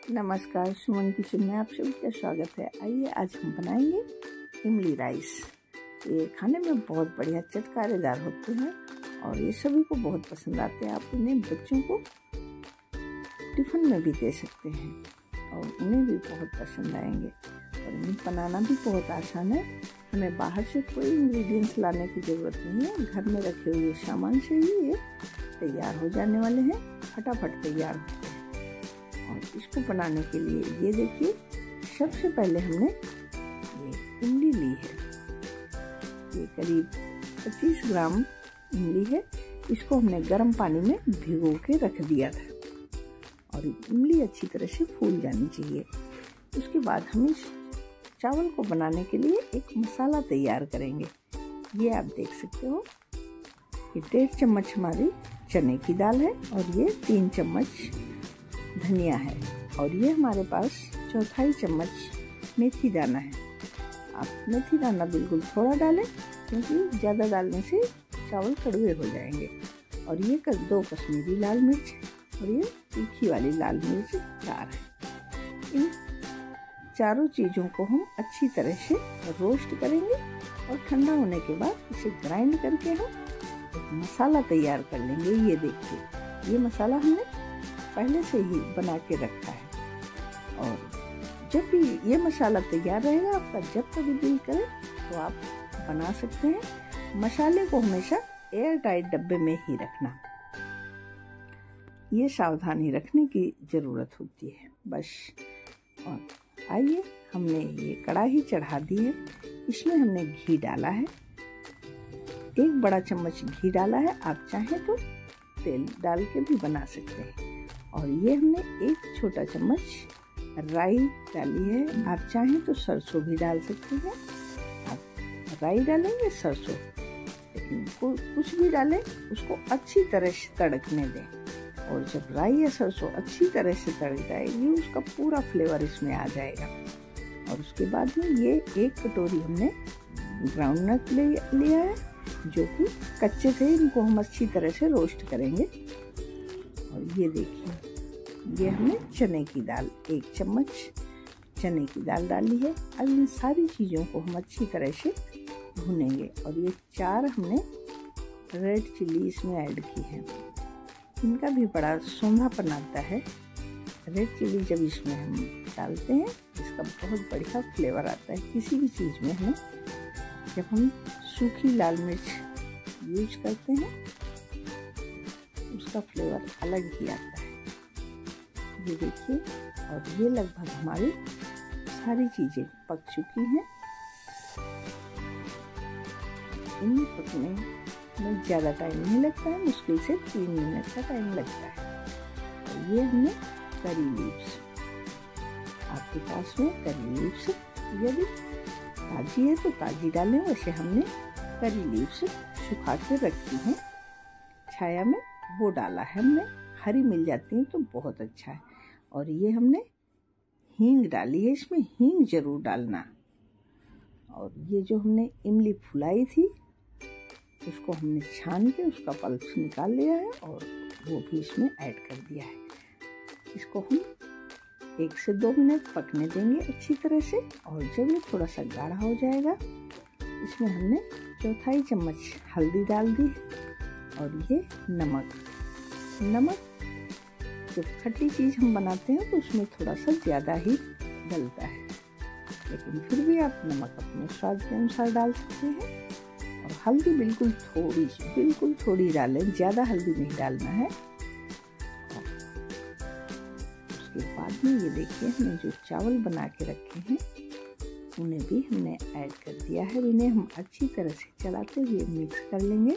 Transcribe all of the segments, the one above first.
नमस्कार, सुमन किचन में आप सभी का स्वागत है। आइए आज हम बनाएंगे इमली राइस। ये खाने में बहुत बढ़िया चटकारेदार होते हैं और ये सभी को बहुत पसंद आते हैं। आप इन्हें बच्चों को टिफिन में भी दे सकते हैं और उन्हें भी बहुत पसंद आएंगे। और इन्हें बनाना भी बहुत आसान है। हमें बाहर से कोई इंग्रेडिएंट्स लाने की ज़रूरत नहीं है। घर में रखे हुए सामान से ही ये तैयार हो जाने वाले हैं, फटाफट तैयार होते हैं। और इसको बनाने के लिए ये देखिए, सबसे पहले हमने ये इमली ली है। ये करीब 25 ग्राम इमली है। इसको हमने गर्म पानी में भिगो के रख दिया था और इमली अच्छी तरह से फूल जानी चाहिए। उसके बाद हम इस चावल को बनाने के लिए एक मसाला तैयार करेंगे। ये आप देख सकते हो, ये 1.5 चम्मच हमारी चने की दाल है और ये 3 चम्मच धनिया है और ये हमारे पास 1/4 चम्मच मेथी दाना है। आप मेथी दाना बिल्कुल थोड़ा डालें क्योंकि ज़्यादा डालने से चावल कड़वे हो जाएंगे। और ये 2 कश्मीरी लाल मिर्च और ये तीखी वाली लाल मिर्च 4 है। इन चारों चीज़ों को हम अच्छी तरह से रोस्ट करेंगे और ठंडा होने के बाद इसे ग्राइंड करके हम एक मसाला तैयार कर लेंगे। ये देखिए, ये मसाला हमने पहले से ही बना के रखा है और जब भी ये मसाला तैयार रहेगा, आपका जब कभी दिल करे तो आप बना सकते हैं। मसाले को हमेशा एयर टाइट डब्बे में ही रखना, ये सावधानी रखने की ज़रूरत होती है बस। और आइए, हमने ये कढ़ाई चढ़ा दी है। इसमें हमने घी डाला है, 1 बड़ा चम्मच घी डाला है। आप चाहें तो तेल डाल के भी बना सकते हैं। और ये हमने 1 छोटा चम्मच राई डाली है। आप चाहें तो सरसों भी डाल सकते हैं। आप राई डालेंगे, सरसों, लेकिन कुछ भी डालें, उसको अच्छी तरह से तड़कने दें। और जब राई या सरसों अच्छी तरह से तड़क जाएगी, उसका पूरा फ्लेवर इसमें आ जाएगा। और उसके बाद में ये 1 कटोरी हमने ग्राउंडनट लिया है जो कि कच्चे थे। इनको हम अच्छी तरह से रोस्ट करेंगे। और ये देखिए, ये हमने चने की दाल 1 चम्मच चने की दाल डाली है। अब इन सारी चीज़ों को हम अच्छी तरह से भुनेंगे। और ये 4 हमने रेड चिल्ली इसमें ऐड की है। इनका भी बड़ा सोंधापन आता है। रेड चिल्ली जब इसमें हम डालते हैं, इसका बहुत बढ़िया फ्लेवर आता है। किसी भी चीज़ में हमें जब हम सूखी लाल मिर्च यूज करते हैं, उसका फ्लेवर अलग ही आता है। ये देखिए, और ये लगभग हमारी सारी चीज़ें पक चुकी हैं। इन पकने में ज़्यादा टाइम नहीं लगता है, मुश्किल से 3 मिनट का टाइम लगता है। और ये हमने करी लीव्स, आपके पास में करी लीव्स यदि ताज़ी है तो ताज़ी डालें। वैसे हमने करी लीव्स सुखा के रखी हैं छाया में, वो डाला है हमने। हरी मिल जाती है तो बहुत अच्छा है। और ये हमने हींग डाली है, इसमें हींग जरूर डालना। और ये जो हमने इमली फुलाई थी, उसको हमने छान के उसका पल्प निकाल लिया है और वो भी इसमें ऐड कर दिया है। इसको हम 1 से 2 मिनट पकने देंगे अच्छी तरह से। और जब ये थोड़ा सा गाढ़ा हो जाएगा, इसमें हमने 1/4 चम्मच हल्दी डाल दी और ये नमक। जब खट्टी चीज़ हम बनाते हैं तो उसमें थोड़ा सा ज़्यादा ही डलता है, लेकिन फिर भी आप नमक अपने स्वाद के अनुसार डाल सकते हैं। और हल्दी बिल्कुल थोड़ी डालें, ज़्यादा हल्दी नहीं डालना है। और उसके बाद में ये देखिए, हमने जो चावल बना के रखे हैं, उन्हें भी हमने ऐड कर दिया है। इन्हें हम अच्छी तरह से चलाते हुए मिक्स कर लेंगे।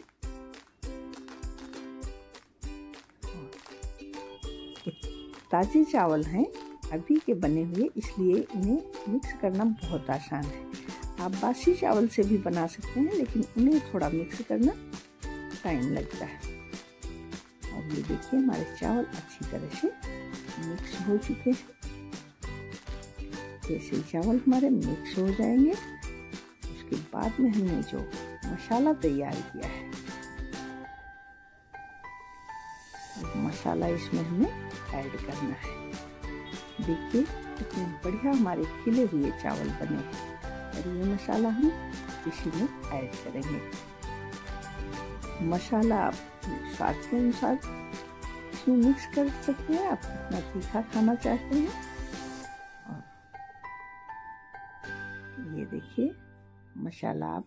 ताज़े चावल हैं, अभी के बने हुए, इसलिए इन्हें मिक्स करना बहुत आसान है। आप बासी चावल से भी बना सकते हैं, लेकिन उन्हें थोड़ा मिक्स करना टाइम लगता है। और ये देखिए, हमारे चावल अच्छी तरह से मिक्स हो चुके हैं। जैसे ही चावल हमारे मिक्स हो जाएंगे, उसके बाद में हमने जो मसाला तैयार किया है, मसाला इसमें हमें ऐड करना है। देखिए कितने बढ़िया हमारे खिले हुए चावल बने हैं। और ये मसाला हम इसी में ऐड करेंगे। मसाला आप स्वाद के अनुसार इसमें मिक्स कर सकते हैं, आप कितना तीखा खाना चाहते हैं। और ये देखिए मसाला आप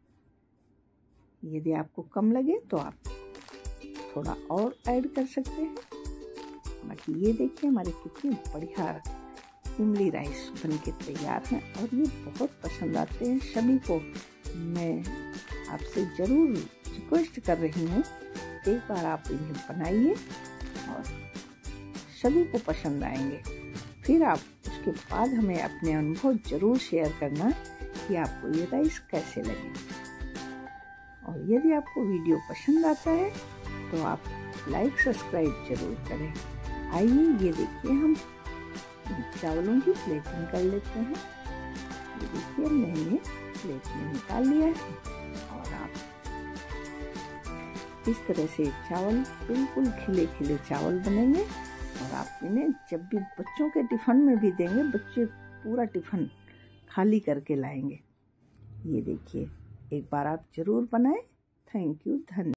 यदि आपको कम लगे तो आप थोड़ा और ऐड कर सकते हैं। बाकी ये देखिए हमारे कितनी बढ़िया इमली राइस बनके तैयार हैं और ये बहुत पसंद आते हैं सभी को। मैं आपसे ज़रूर रिक्वेस्ट कर रही हूँ, एक बार आप इन्हें बनाइए और सभी को पसंद आएंगे। फिर आप उसके बाद हमें अपने अनुभव ज़रूर शेयर करना कि आपको ये राइस कैसे लगे। और यदि आपको वीडियो पसंद आता है तो आप लाइक सब्सक्राइब जरूर करें। आइए ये देखिए हम चावलों की प्लेटिंग कर लेते हैं। ये देखिए मैंने प्लेट में निकाल लिया है और आप इस तरह से चावल बिल्कुल खिले खिले चावल बनेंगे। और आप इन्हें जब भी बच्चों के टिफिन में भी देंगे, बच्चे पूरा टिफिन खाली करके लाएंगे। ये देखिए एक बार आप जरूर बनाएं। थैंक यू, धन्यवाद।